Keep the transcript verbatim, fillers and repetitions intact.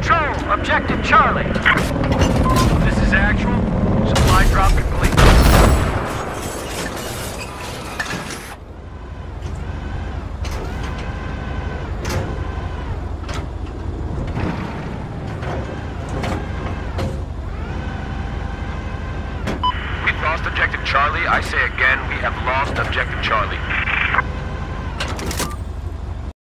Control, objective Charlie. This is actual. Supply drop complete. We've lost objective Charlie. I say again, we have lost objective Charlie.